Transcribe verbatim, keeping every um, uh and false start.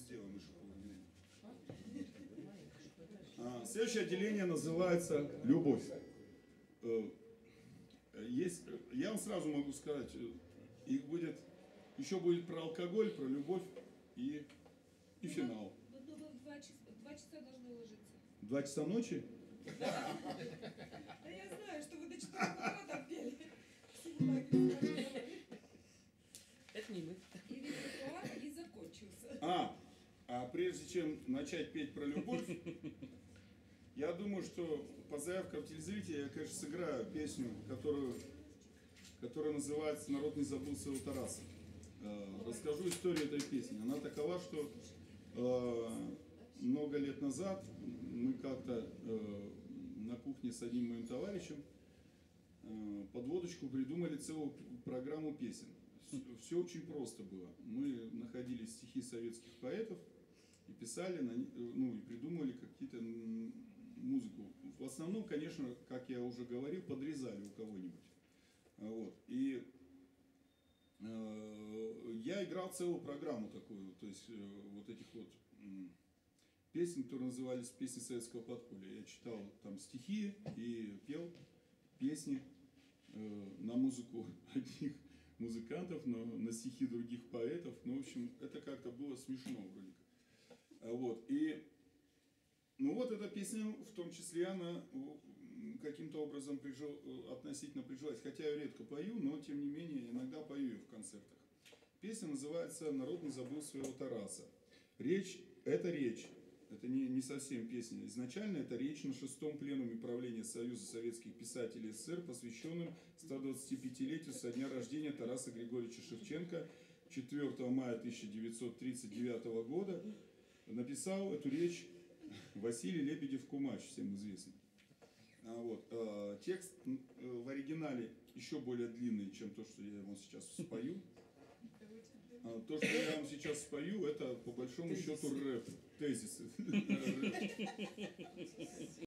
сделаем еще половину. А, следующее отделение называется «Любовь». Есть, я вам сразу могу сказать, их будет, еще будет про алкоголь, про любовь и, и финал. Ну, ну, ну, два часа, два часа должны ложиться. Два часа ночи? Да. Да я знаю, что вы до четырех утра там пели. Это не мы. И репертуар и закончился. А, а прежде чем начать петь про любовь, я думаю, что по заявкам телезрителей я, конечно, сыграю песню, которую, которая называется «Народ не забыл своего Тараса». Расскажу историю этой песни. Она такова, что э, много лет назад мы как-то э, на кухне с одним моим товарищем э, под водочку придумали целую программу песен. Все очень просто было. Мы находили стихи советских поэтов и писали, на, ну и придумывали какие-то музыку. В основном, конечно, как я уже говорил, подрезали у кого-нибудь. Вот. И э, я играл целую программу такую, то есть э, вот этих вот э, песен, которые назывались «Песни советского подполья». Я читал там стихи и пел песни э, на музыку одних музыкантов, но на стихи других поэтов. Ну, в общем, это как-то было смешно вроде как. Вот. И ну вот эта песня, в том числе, она каким-то образом прижил, относительно прижилась. Хотя я редко пою, но тем не менее иногда пою ее в концертах. Песня называется «Народ не забыл своего Тараса». Речь, это речь, это не, не совсем песня. Изначально это речь на шестом пленуме правления Союза советских писателей СССР, посвященном ста двадцатипятилетию со дня рождения Тараса Григорьевича Шевченко четвёртого мая тысяча девятьсот тридцать девятого года. Написал эту речь Василий Лебедев-Кумач, всем известный. А вот, э, текст э, в оригинале еще более длинный, чем то, что я вам сейчас спою. А, то, что я вам сейчас спою, это по большому счету рэп, тезисы.